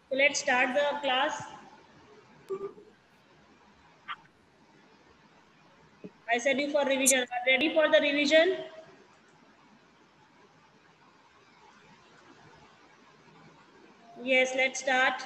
So let's start the class. I said you for revision. Are you ready for the revision? Yes, let's start.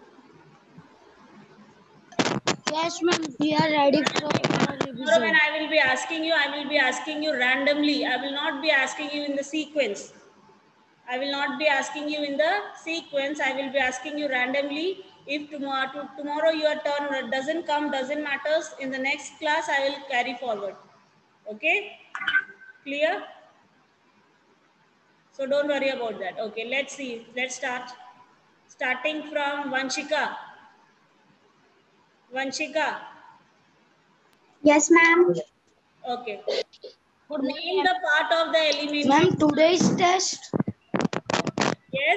Yes, ma'am. We are ready for Tomorrow revision. when I will be asking you randomly. I will not be asking you in the sequence. I will not be asking you in the sequence. I will be asking you randomly. If tomorrow your turn doesn't come, doesn't matters. In the next class, I will carry forward. Okay? Clear? So don't worry about that. Okay, let's see. Let's start. Starting from Vanshika. Vanshika. Yes, ma'am. Okay. Good Name morning, the part of the elementary. ma'am. Today's test. Yes.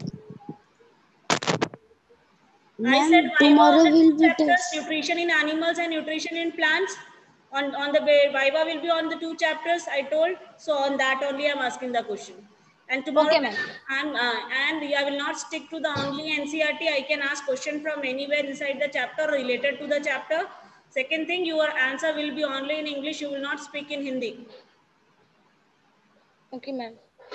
I said Ma'am, Viva on tomorrow the will two be chapters, test. nutrition in animals and nutrition in plants. On the Viva will be on the two chapters I told. So on that only I'm asking the question. And tomorrow Okay, ma'am. and I will not stick to the only NCERT. I can ask question from anywhere inside the chapter related to the chapter. Second thing, your answer will be only in English. You will not speak in Hindi. Okay, ma'am.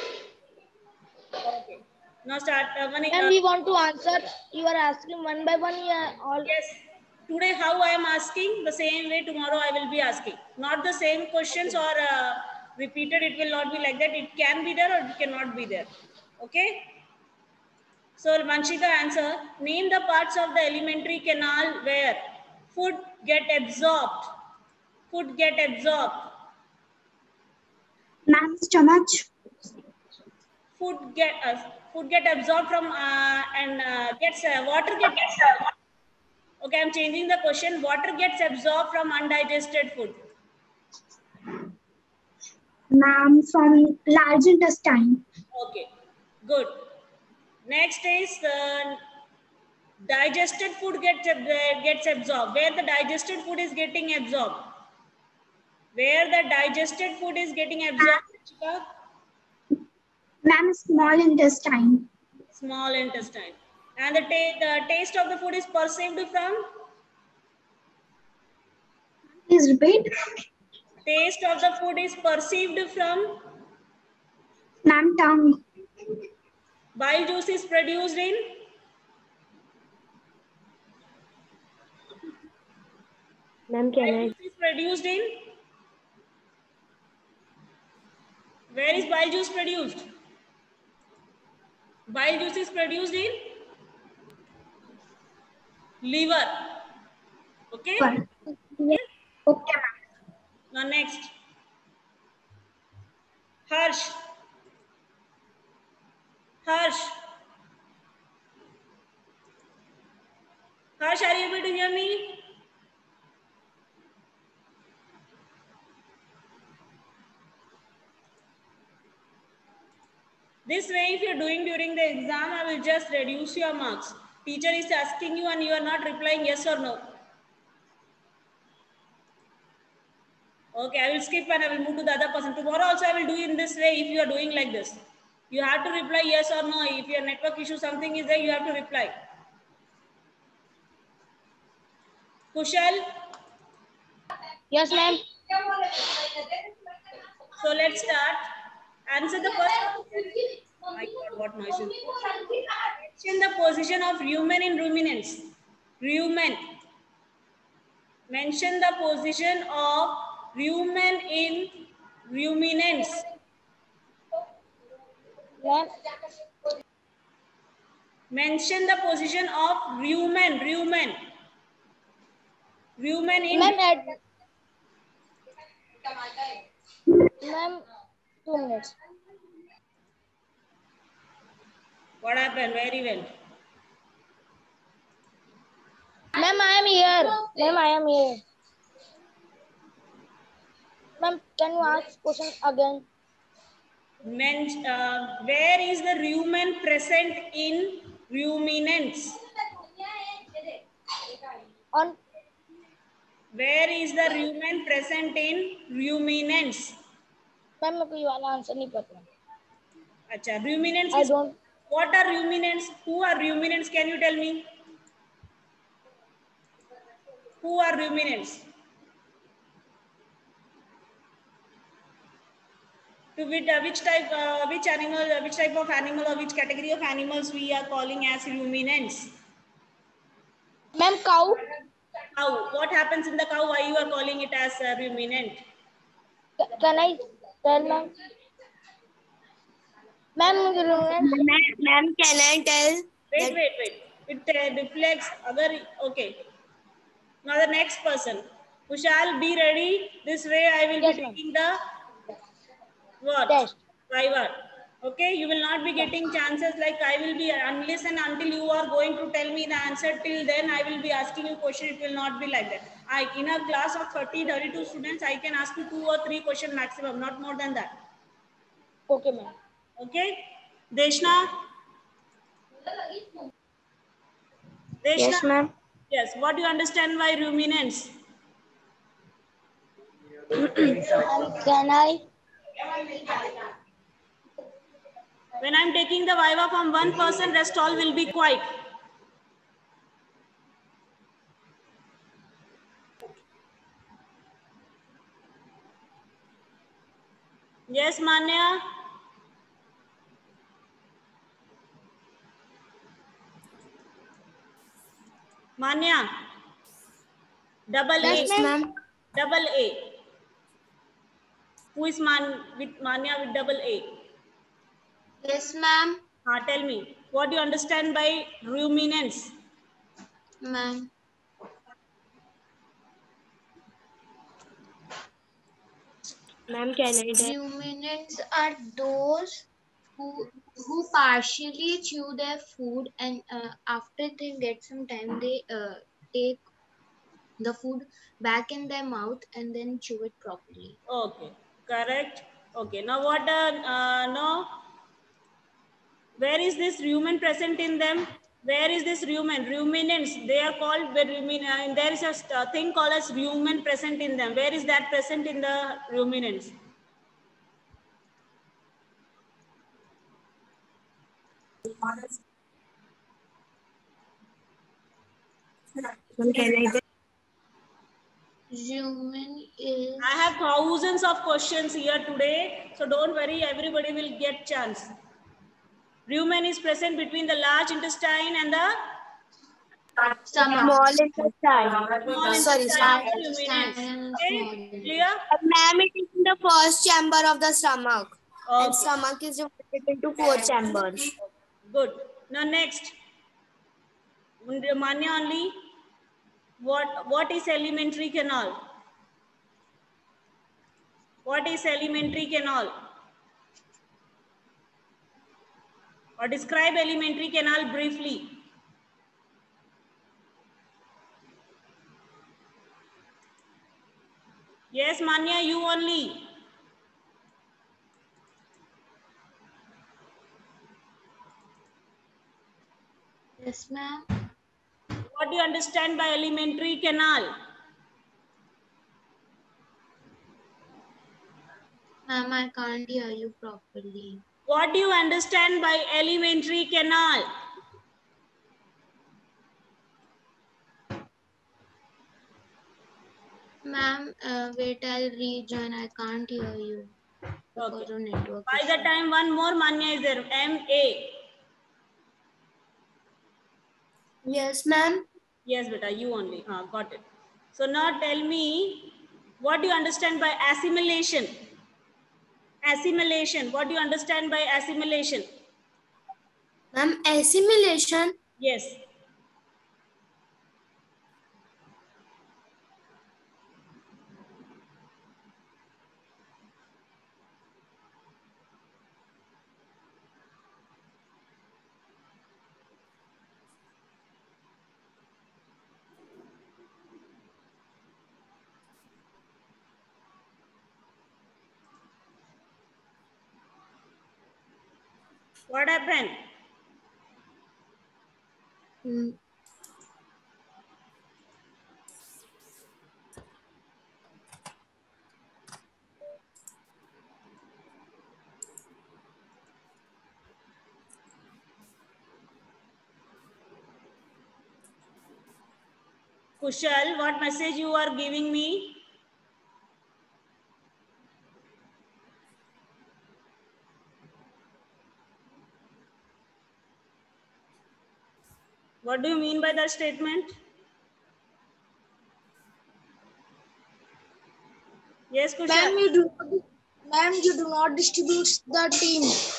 Okay. Now start. Ma'am, we want to answer. You are asking one by one. Yeah, all. Yes. Today, how I am asking, the same way tomorrow I will be asking. Not the same questions or repeated. It will not be like that. It can be there or it cannot be there. Okay. So, Vanshika answer. Name the parts of the alimentary canal where food get absorbed. Food get absorbed. Ma'am, stomach. Food get absorbed from gets water gets. Okay, I'm changing the question. Water gets absorbed from undigested food. Ma'am, from large intestine. Okay, good. Next is digested food gets absorbed. Where the digested food is getting absorbed? Where the digested food is getting absorbed? Ma'am, small intestine. Small intestine. And the taste of the food is perceived from? Please repeat. Taste of the food is perceived from? Ma'am, tongue. Bile juice is produced in? Ma'am, Bile juice is produced in? Where is bile juice produced? Bile juice is produced in? Liver. Okay? Okay, ma'am. Now next. Harsh. Harsh. Harsh, are you able to hear me? This way, if you're doing during the exam, I will just reduce your marks. Teacher is asking you and you are not replying yes or no. Okay, I will skip and I will move to the other person. Tomorrow also I will do in this way if you are doing like this. You have to reply yes or no. If your network issue something is there, you have to reply. Kushal? Yes, ma'am. So let's start. Answer the first question. My God, what noise is this? Mention the position of rumen in ruminants. Rumen. Mention the position of rumen in ruminants. Ma'am, Mention the position of rumen. Rumen in. Ma'am, 2 minutes. What happened? Very well. Ma'am, I am here. Ma'am, I am here. Ma'am, can you ask question again? Where is the rumen present in ruminants? On. Where is the rumen present in ruminants? Ma'am मेरे को ये वाला answer नहीं पता. अच्छा, ruminants I is don't. What are ruminants? Who are ruminants? Can you tell me? Who are ruminants? To which type, which animal, which type of animal or which category of animals we are calling as ruminants? Ma'am, cow. Cow. What happens in the cow? Why you are calling it as a ruminant? Can I tell, ma'am? Ma'am, Ma'am, can I tell? Wait. It reflects. Okay. Now the next person. Kushal, be ready. This way I will Yes, be ma'am. taking the what? Test. Viva. Okay, you will not be getting chances like I will be, unless and until you are going to tell me the answer, till then I will be asking you question. It will not be like that. In a class of 32 students, I can ask you 2 or 3 questions maximum, not more than that. Okay, ma'am. Okay, Deshna? Deshna? Yes, ma'am. Yes, what do you understand by ruminants? Can I? When I'm taking the Viva from one person, rest all will be quiet. Yes, Manya? Manya? Double Yes, A. ma'am. Double A. Who is with Manya with double A? Yes, ma'am. Tell me, what do you understand by ruminants? Ma'am. Ma'am, can I tell? Ruminants are those who partially chew their food and after they get some time, they take the food back in their mouth and then chew it properly. Okay, correct. Okay, now what? No. Where is this rumen present in them? Where is this rumen? Ruminants. They are called rumen. There is a thing called as rumen present in them. Where is that present in the ruminants? Can I tell? Rumen is. I have thousands of questions here today, so don't worry. Everybody will get chance. Rumen is present between the large intestine and the Small intestine. small Sorry, intestine of the ruminants. Okay, clear? Ma'am, it is in the first chamber of the stomach. Okay. And stomach is divided into 4 chambers. Good. Now next, Manya only. What is alimentary canal? What is alimentary canal? Or describe alimentary canal briefly. Yes, Manya, you only. Yes, ma'am. What do you understand by alimentary canal? Ma'am, I can't hear you properly. What do you understand by alimentary canal? Ma'am, wait, I'll rejoin. I can't hear you because Okay. of network By issue. the time one more Manya is there, M-A. Yes, ma'am. Yes, beta, you only. Got it. So now tell me, what do you understand by assimilation? Assimilation. What do you understand by assimilation? Ma'am, assimilation. Yes. What happened? Mm. Kushal, what message you are giving me? What do you mean by that statement? Yes, Kushal. Ma'am, you do not distribute the team.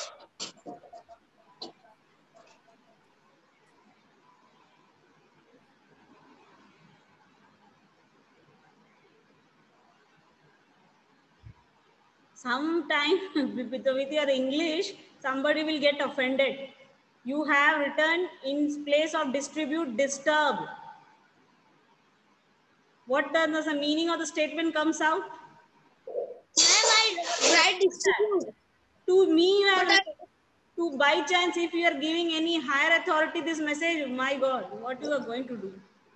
Sometime with your English, somebody will get offended. You have written in place of distribute, disturb. What does the meaning of the statement comes out? Ma'am, I write distribute. To me, you have to by chance, if you are giving any higher authority this message, my God, what you are going to do?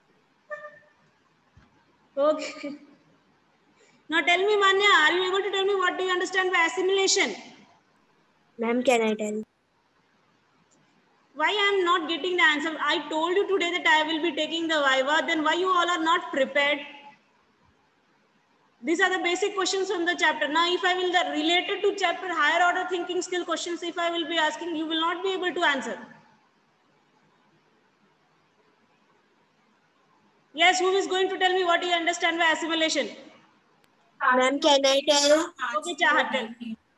Okay. Now tell me, Manya, are you able to tell me what do you understand by assimilation? Ma'am, can I tell? Why I am not getting the answer? I told you today that I will be taking the Viva, then why you all are not prepared? These are the basic questions from the chapter. Now, if I will related to chapter higher order thinking skill questions, if I will be asking, you will not be able to answer. Yes, who is going to tell me what you understand by assimilation? Ma'am, can I tell? Okay, Chahat, tell.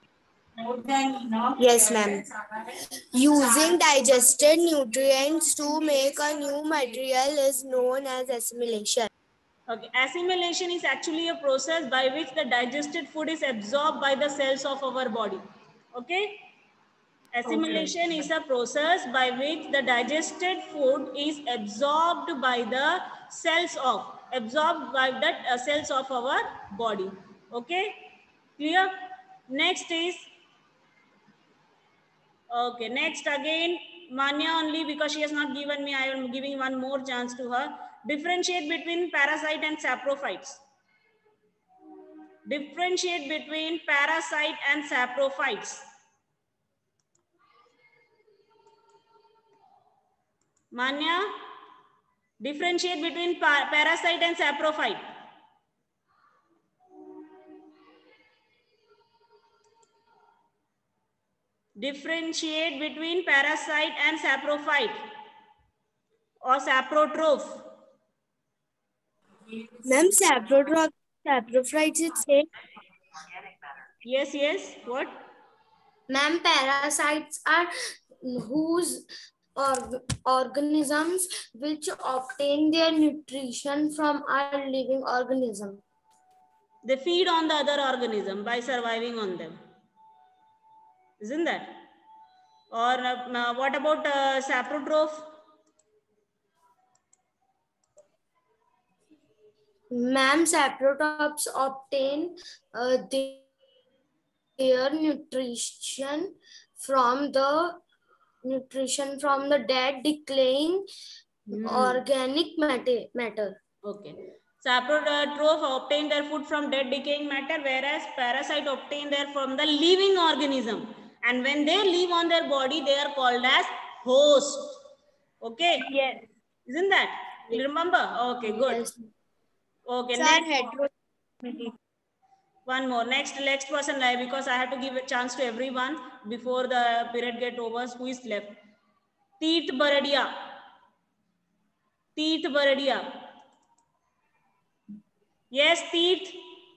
Yes, ma'am. Using digested nutrients to make a new material is known as assimilation. Okay, assimilation is actually a process by which the digested food is absorbed by the cells of our body. Okay? Assimilation is a process by which the digested food is absorbed by the cells of cells of our body. Okay? Clear? Next is okay. Next again, Manya only because she has not given me. I am giving one more chance to her. Differentiate between parasite and saprophytes. Differentiate between parasite and saprophytes. Manya, differentiate between parasite and saprophyte. Differentiate between parasite and saprophyte or saprotroph. Ma'am, saprophytes is same. Yes, yes. What? Ma'am, parasites are whose organisms which obtain their nutrition from our living organism. They feed on the other organism by surviving on them. Isn't that? Or what about saprotroph? Ma'am, saprotrophs obtain their nutrition from the dead decaying organic matter. Okay. Saprotroph obtain their food from dead decaying matter, whereas parasite obtain their from the living organism. And when they live on their body, they are called as host. Okay. Yes. Isn't that? You remember? Okay, good. Yes. Okay, Sir, next. One more. Next person, because I have to give a chance to everyone before the period get over. Who is left? Teeth Baradia. Teeth Baradia. Yes, Teeth.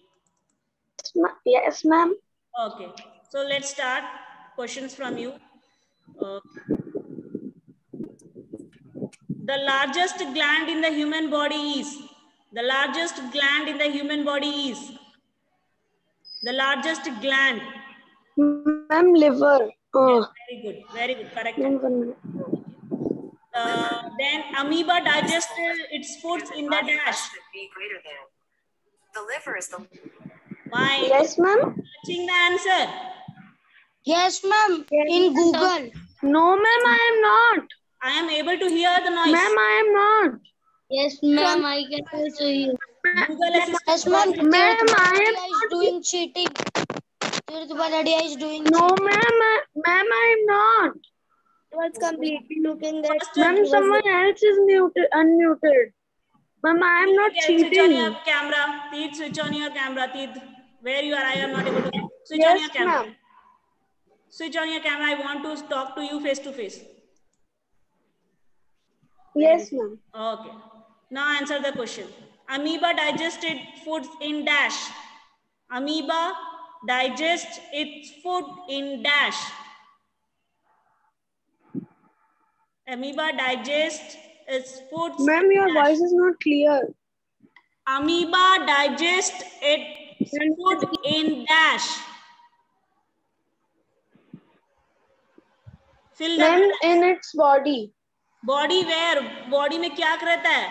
Yes, ma'am. Okay. So let's start. Questions from you. The largest gland in the human body is. The largest gland in the human body is. The largest gland. Ma'am, liver. Yes, very good. Very good. Correct. Then amoeba digests its foods in the dash. The liver is the. Why? Yes, ma'am. Searching the answer. Yes, ma'am. In Google. No, ma'am, I am not. I am able to hear the noise. Ma'am, I am not. Yes, ma'am. I can also hear. Google Assistant. Yes, ma'am. Ma'am, I am is doing cheating. Tirth Baradia is doing No, cheating. ma'am, I am not. It was completely looking that. Ma'am, someone else is unmuted. Ma'am, I am not Switch on your cheating. camera. Teeth, switch on your camera. Teeth, where you are? I am not able to. Switch on Yes, your camera. ma'am. Switch on your camera. I want to talk to you face to face. Yes, ma'am. Okay. Now answer the question. Amoeba digested foods in dash. Amoeba digests its food in dash. Amoeba digests its foods Ma'am, in your dash. voice is not clear. Amoeba digests its food in dash. Fill the Ma'am, blanks. in its body. Body where? Body में क्या रहता है?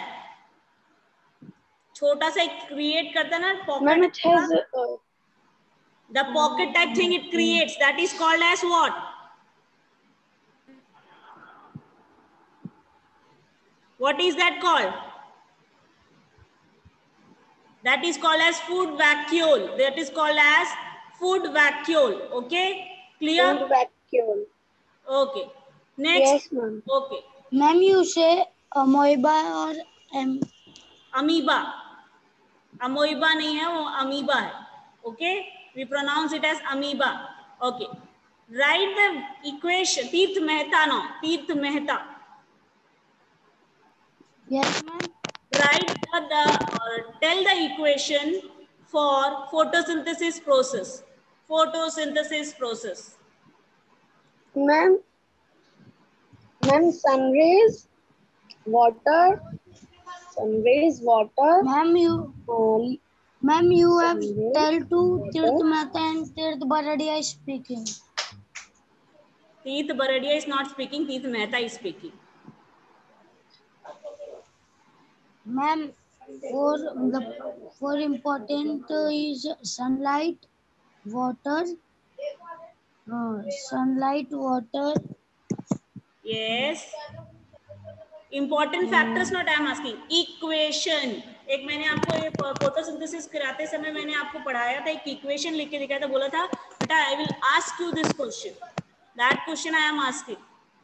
छोटा सा create करता है ना Ma'am, pocket. it has. The pocket type thing it creates, that is called as what? What is that called? That is called as food vacuole. That is called as food vacuole. Okay? Clear? Food vacuole. Okay. Next. Yes, ma'am. Okay. Ma'am, you say amoeba or Amoeba. Amoeba नहीं है, वो amoeba है. Okay? We pronounce it as amoeba. Okay. Write the equation. Tirth Mehta now. Tirth Mehta. Yes, ma'am. Write tell the equation for photosynthesis process. Photosynthesis process. Ma'am, sun rays, water. Ma'am, you have tell to Tirth Mehta and Tirth Baradia is speaking. Tirth Baradia is not speaking. Tirth Mehta is speaking. Ma'am, for important is sunlight, water. Sunlight, water. Yes. Important factors not I am asking. Equation. एक मैंने आपको ये photosynthesis कराते समय मैंने आपको पढ़ाया था, एक इक्वेशन लिख के दिखाया था, बोला था बेटा I will ask you this question. That question I am asking.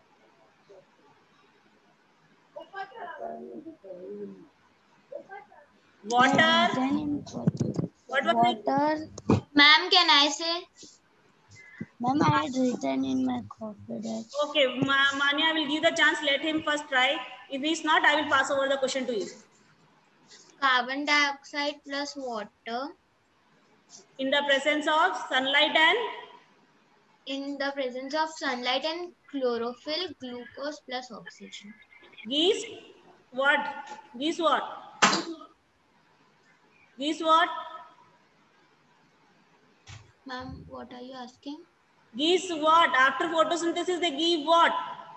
Water. What was it? Water. Ma'am, can I say? Ma'am, I had written in my copy that. Okay, Manya, I will give the chance. Let him first try. If he is not, I will pass over the question to you. Carbon dioxide plus water. In the presence of sunlight and? In the presence of sunlight and chlorophyll, glucose plus oxygen. Geese? What? Geese what? Geese what? Ma'am, what are you asking? Geese what? After photosynthesis, they give what?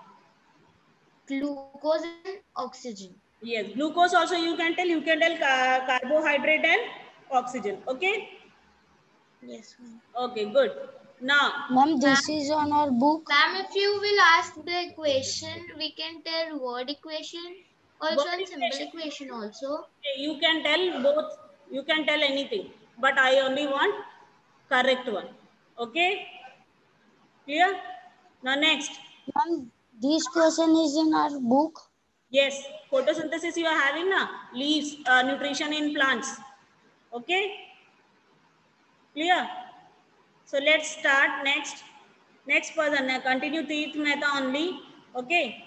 Glucose and oxygen. Yes, glucose also you can tell carbohydrate and oxygen. Okay? Yes, ma'am. Okay, good. Now, Ma'am, this is on our book. Ma'am, if you will ask the equation, we can tell word equation also and simple equation also. you can tell both. You can tell anything, but I only want correct one. Okay? Clear? Now next. Ma'am, this question is in our book. Yes, photosynthesis you are having na, leaves, nutrition in plants. Okay? Clear? So let's start next. Next person, continue Tirth Mehta only. Okay?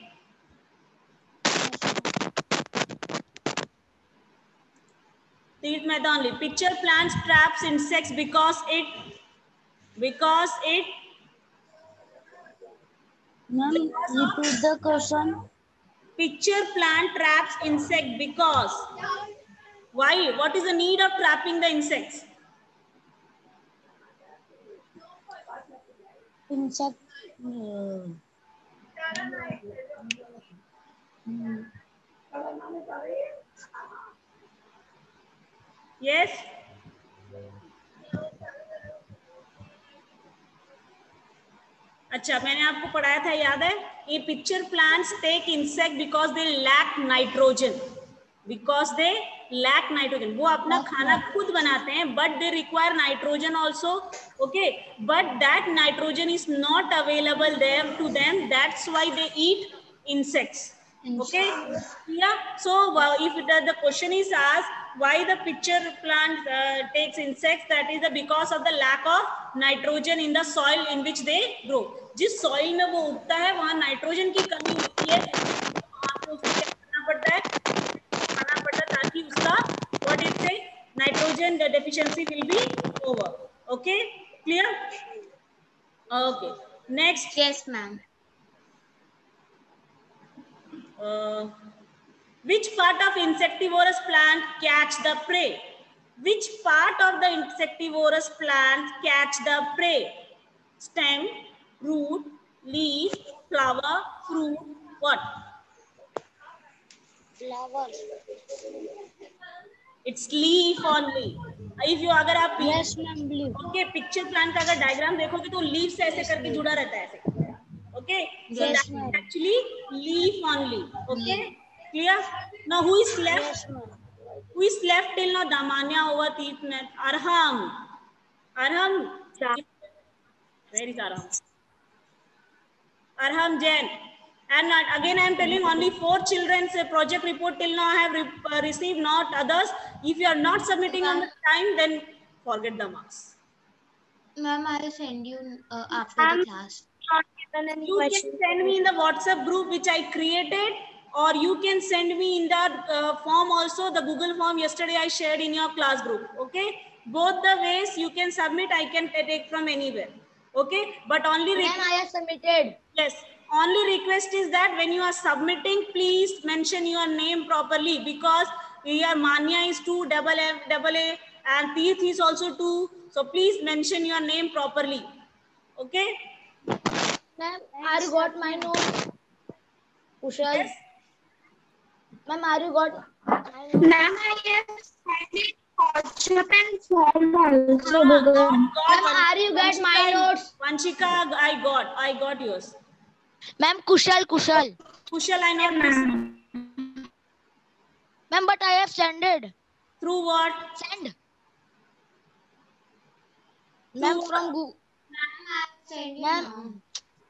Tirth Mehta only. Picture plants traps insects because it. Ma'am, repeat the question. Picture plant traps insect because. Why? What is the need of trapping the insects? Insect. Yes? अच्छा, मैंने आपको पढ़ाया था, याद है? ये picture plants take insect because they lack nitrogen. Because they lack nitrogen. वो अपना खाना खुद बनाते हैं, but they require nitrogen also. Okay, but that nitrogen is not available there to them. That's why they eat insects. Okay, yeah. So if the question is asked why the pitcher plant takes insects, that is because of the lack of nitrogen in the soil in which they grow. जिस soil में वो उगता है वहाँ nitrogen की कमी होती है, वहाँ पे उसको क्या करना पड़ता है, खाना पड़ता है ताकि उसका what it say nitrogen the deficiency will be over. Okay, clear? Okay, next. Yes, ma'am. Which part of insectivorous plant catch the prey? Which part of the insectivorous plant catch the prey? Stem, root, leaf, flower, fruit, what? Flower. It's leaf only. If you अगर आप Yes, ma'am. Blue. okay picture plant का अगर diagram देखोगे तो leaf से ऐसे करके जुड़ा रहता है ऐसे. Okay, so Yes, that's ma'am. actually leaf only. Okay, clear? Now who is left? Yes, ma'am. Who is left till now? Damanya over Teethnet. Arham. Arham. Where is Arham? Arham Jain. And again I am telling only 4 children's project report till now I have received, not others. If you are not submitting on the time, then forget the marks. Ma'am, I will send you after the class. You can send me in the WhatsApp group which I created, or you can send me in the form also, the Google form yesterday I shared in your class group. Okay, both the ways you can submit. I can take from anywhere. Okay, but only I have submitted. yes, only request is that when you are submitting, please mention your name properly, because your Manya is 2 double A and Teeth is also 2. So please mention your name properly. Okay. Ma'am, are you got my note? Kushal. Yes. Ma'am, are you got? Ma'am, I have sent it WhatsApp and form also. Ma'am, are you get my notes? Vanshika, I got yours. Ma'am, Kushal. Kushal, I not ma'am. Ma'am, but I have sent it. Through what? Send. Ma'am, from Google. Ma'am.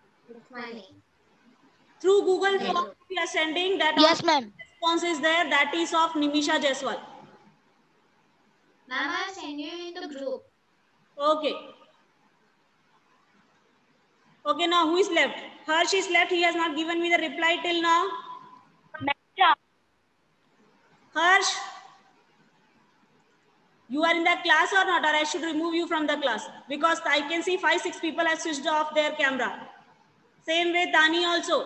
Through Google Form we are sending that. Yes, ma'am. Response is there. That is of Nimisha Jaiswal. Ma'am, I send you in the group. Okay. Okay, now who is left? Harsh is left. He has not given me the reply till now. Harsh, you are in the class or not? Or I should remove you from the class? Because I can see 5-6 people have switched off their camera. Same way Tani also.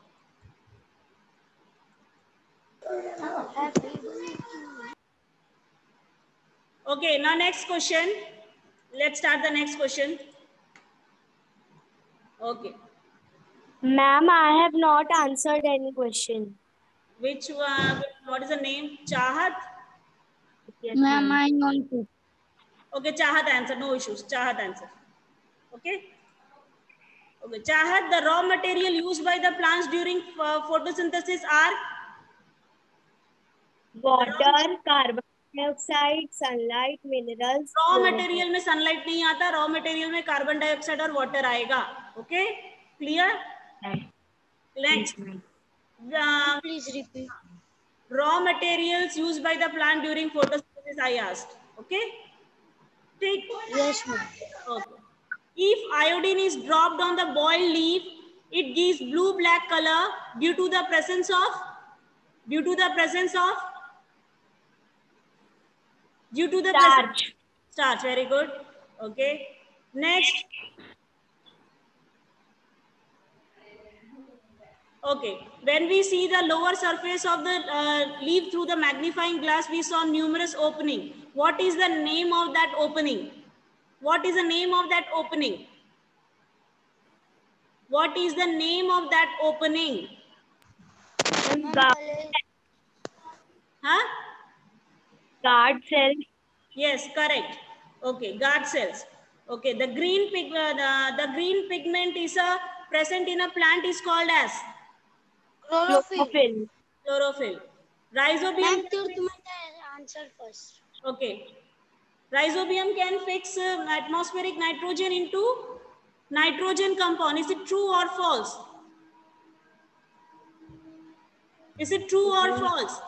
Okay, now next question. Let's start the next question. Okay. Ma'am, I have not answered any question. Which one? What is the name? Chahat? Yes, ma'am, I know. Okay, Chahat answer. No issues. Chahat answer. Okay. Okay, Chahat, the raw material used by the plants during photosynthesis are? Water, carbon dioxide, sunlight, minerals. Raw material में sunlight नहीं आता. Raw material में carbon dioxide और water आएगा. Okay, clear? Next. Please repeat. Raw materials used by the plant during photosynthesis I asked. Okay. Take. Yes, ma'am. Okay. If iodine is dropped on the boiled leaf, it gives blue-black color due to the presence of starch. Very good. Okay. Next. Okay. When we see the lower surface of the leaf through the magnifying glass, we saw numerous opening. What is the name of that opening? What is the name of that opening? What is the name of that opening? Huh? Guard cells. Yes, correct. Okay, guard cells. Okay, the green pigment is present in a plant is called as Chlorophyll. chlorophyll. Rhizobium. Answer first. Okay. Rhizobium can fix atmospheric nitrogen into nitrogen compound. Is it true or false? Is it true or false?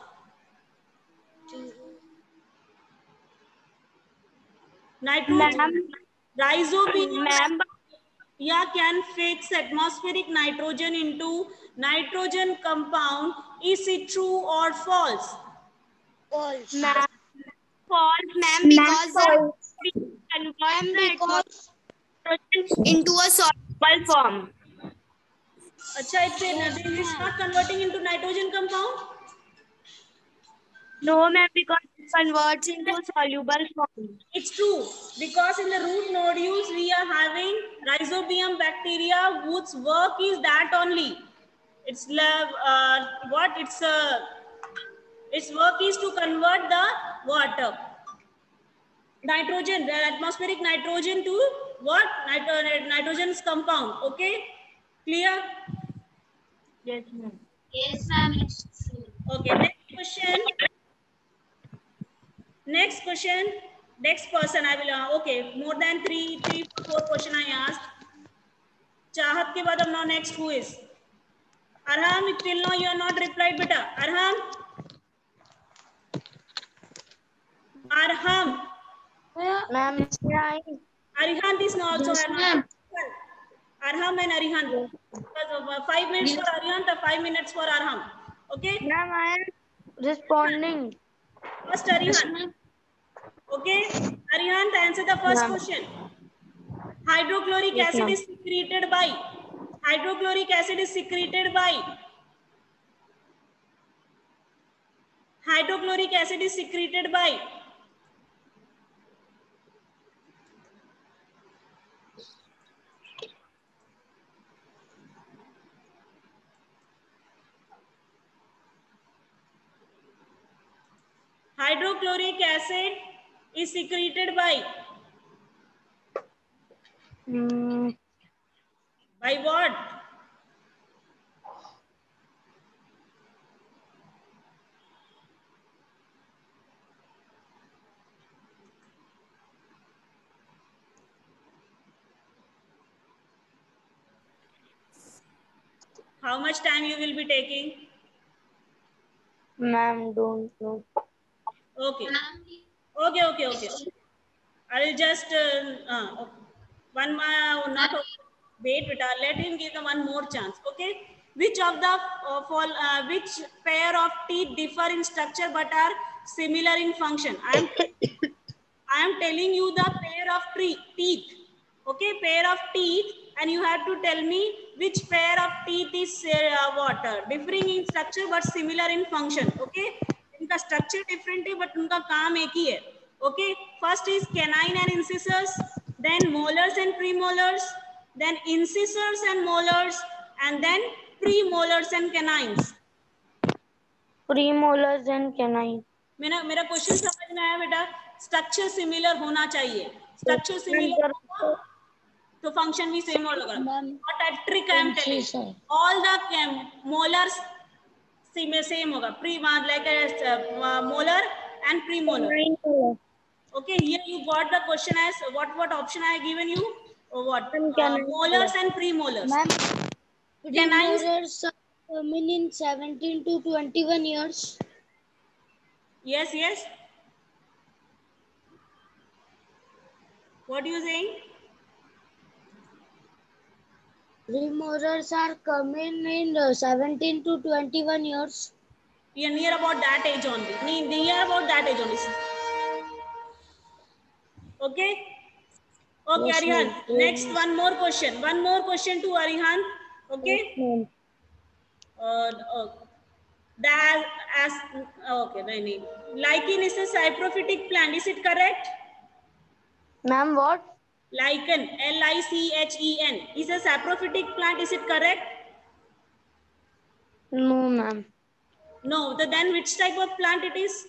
Nitrogen, rhizobia, can fix atmospheric nitrogen into nitrogen compound. Is it true or false? False. False. Ma'am, because False. ma'am, because into a soluble form. Acha, it's not converting into nitrogen compound. No, ma'am, because it converts into a soluble form. It's true, because in the root nodules we are having rhizobium bacteria whose work is that only. Its its work is to convert the water, nitrogen, the atmospheric nitrogen to what? Nitrogen's compound. Okay, clear? Yes, ma'am. Yes, ma'am, it's true. Okay, next question. Next question. Next person I will, okay, more than three, 4 question I asked. Chahat ke baad now next who is? Arham, till now you are not replied, beta. Arham. Arham. Ma'am, Arihan is also Yes, have ma'am. Arham and Arihan. Because 5 minutes for Arihan, 5 minutes for Arham. Okay? ma'am, I am responding. First Arihan. Okay? Arihan, answer the first question. Hydrochloric acid is secreted by. Hydrochloric acid is secreted by. Hydrochloric acid is secreted by. Hydrochloric acid is secreted by. By what? How much time you will be taking? Ma'am, don't know. Okay. Okay. I will just one not wait, but let him give the one more chance. Okay. Which of the which pair of teeth differ in structure but are similar in function? I am telling you the pair of teeth. Okay, pair of teeth, and you have to tell me which pair of teeth is differing in structure but similar in function. Okay, इनका structure different है but उनका काम एक ही है. Okay, first is canine and incisors, then molars and premolars, then incisors and molars, and then premolars and canines. Premolars and canine. मेरा question समझ में आया बेटा? स्ट्रक्चर सिमिलर होना चाहिए. स्ट्रक्चर सिमिलर तो फंक्शन भी सेम होगा. What a trick I am telling. All the molars same होगा. Like a molar and premolar. Okay, here you got the question as what option I have given you? What? Molars and premolars. Premolars are coming in 17 to 21 years. Yes. What are you saying? Premolars are coming in 17 to 21 years. We are near about that age only. Okay. Okay, yes, Arihan. Next, one more question. One more question to Arihan. Okay. Yes, okay. Lichen is a saprophytic plant. Is it correct? Ma'am, what? Lichen, Lichen, is a saprophytic plant. Is it correct? No, ma'am. No. Then which type of plant it is?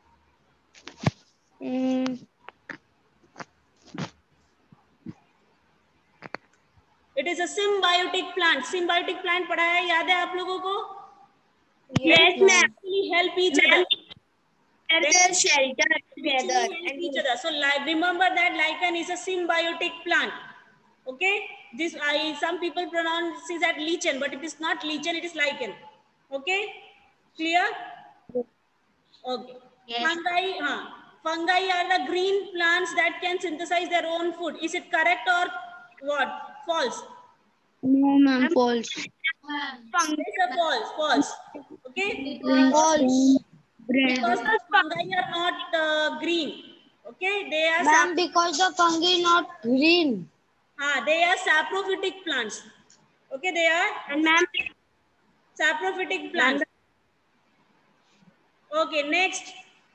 It is a symbiotic plant. Symbiotic plant पढ़ा है, याद है आप लोगों को? Yes, ma'am. Help each other. Their shelter together. And each other. So remember that lichen is a symbiotic plant. Okay. This some people pronounce it as lichen, but it is not lichen. It is lichen. Okay. Clear? Okay. Yes. Fungi are the green plants that can synthesize their own food. Is it correct or what? False? No, ma'am, false. It's a false. False. Okay. False. Because the fungi are not green. Okay. They are Ma'am, because the fungi not green. they are saprophytic plants. Okay. They are And ma'am, saprophytic plants. Okay. Next.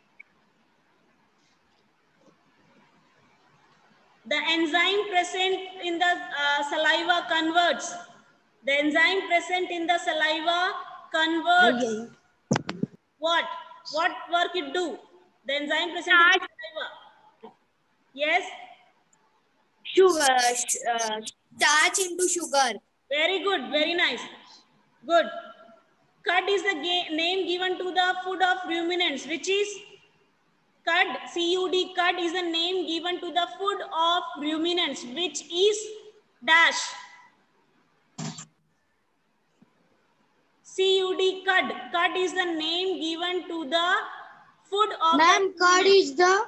The enzyme present in the saliva converts. The enzyme present in the saliva converts. What? What work it do? The enzyme present in the saliva. Yes? sugar, starch into sugar. Very good. Very nice. Good. Cud is the name given to the food of ruminants, which is cud. C-U-D. Cud is the name given to the food of ruminants, which is dash. C-U-D. Cud. Cud is the name given to the food of Ma'am, curd is the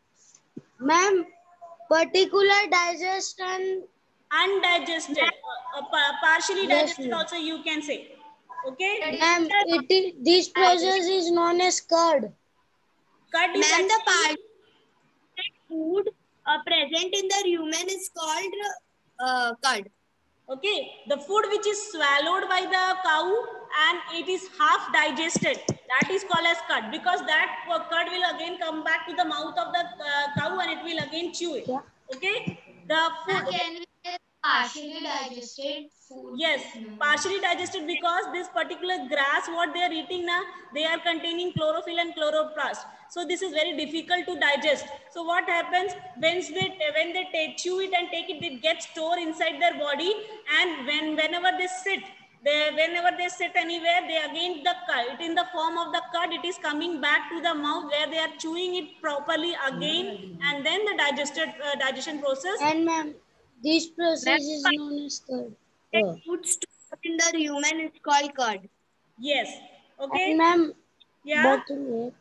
particular digestion. undigested, partially Yes, digested also you can say. Okay. Ma'am, this process is known as curd. Cud is Ma'am, the actually- part food present in the rumen is called curd. Okay, the food which is swallowed by the cow and it is half digested, that is called as cud, because that cud will again come back to the mouth of the cow and it will again chew it. Okay, the food. Can we say partially digested food? Yes, partially digested, because this particular grass what they are eating now, they are containing chlorophyll and chloroplast. So this is very difficult to digest. So what happens when they chew it and take it, it gets stored inside their body, and whenever they sit anywhere, they again it in the form of the cud, it is coming back to the mouth where they are chewing it properly again, and then the digestion process. And ma'am, this process is known as curd. Food stored in the rumen is called curd. Yes. Okay. And ma'am, Yeah. but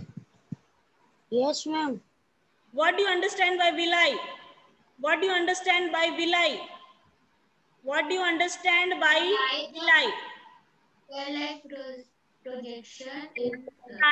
yes, ma'am. What do you understand by villi? What do you understand by villi? What do you understand by villi? Like projection in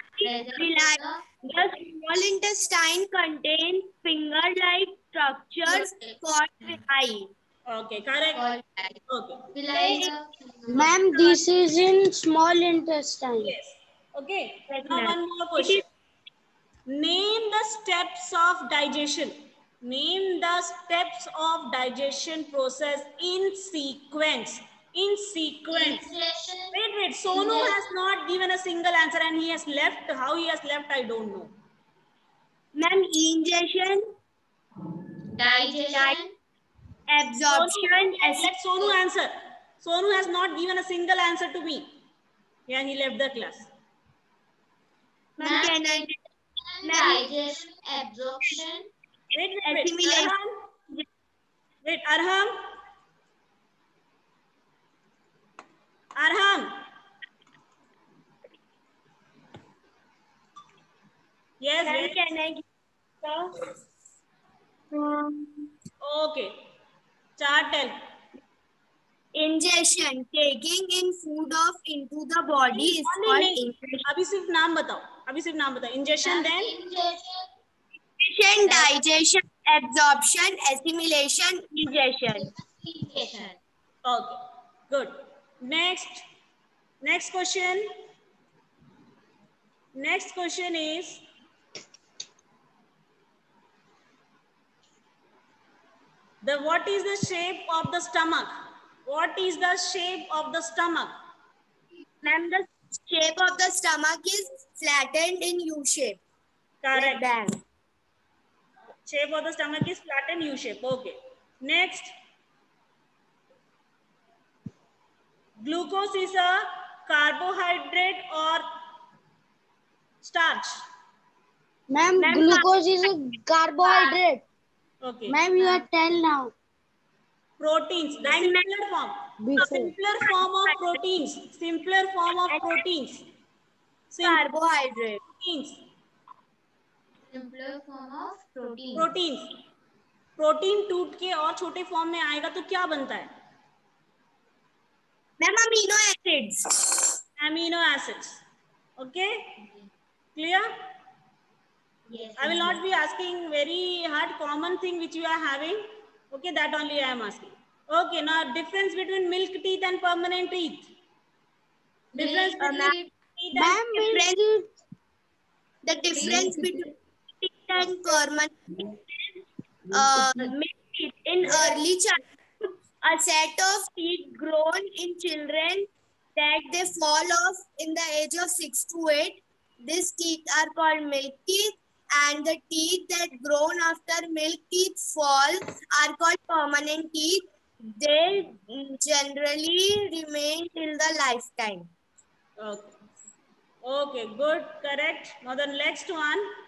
The small intestine contains finger-like structures called villi. Okay, correct. Okay. Ma'am, this is in small intestine. Yes. Okay. Yes, Now ma'am. one more question. Name the steps of digestion. Name the steps of digestion process in sequence. In sequence. Wait. Sonu has not given a single answer and he has left. How he has left, I don't know. Ma'am, ingestion, digestion, absorption, Let Sonu answer. Sonu has not given a single answer to me. Yeah, he left the class. Ma'am, can I? digestion, absorption, Wait. Assimilation. Arham. Yes, Ma'am, yes. can I? Okay. Chart tell. Ingestion, taking in food into the body is called ingestion. अभी सिर्फ नाम बताओ. Ingestion, then Ingestion, digestion, absorption, assimilation, ingestion. okay, good. Next question. Next question is, what is the shape of the stomach? What is the shape of the stomach? Ma'am, the shape of the stomach is flattened in U shape. Correct. Like that. Shape of the stomach is flattened U shape. Okay. Next. Glucose is a carbohydrate or starch? Ma'am, glucose is a carbohydrate. Okay. Ma'am, you are 10 now. Proteins, the simpler form. Before. Simpler form of proteins. Carbohydrate. Proteins. Simpler form of protein. Proteins. Protein टूट के और छोटे form में आएगा तो क्या बनता है? Ma'am amino acids. Amino acids. Okay? Clear? Yes. I will not be asking very hard common thing which you are having. Okay, that only I am asking. Okay, now difference between milk teeth and permanent teeth. Difference between teeth and The difference between teeth and permanent milk teeth. In early childhood, a set of teeth grown in children that they fall off in the age of 6 to 8. These teeth are called milk teeth, and the teeth that grown after milk teeth fall are called permanent teeth. They generally remain till the lifetime. okay. Okay, good, correct. Now the next one.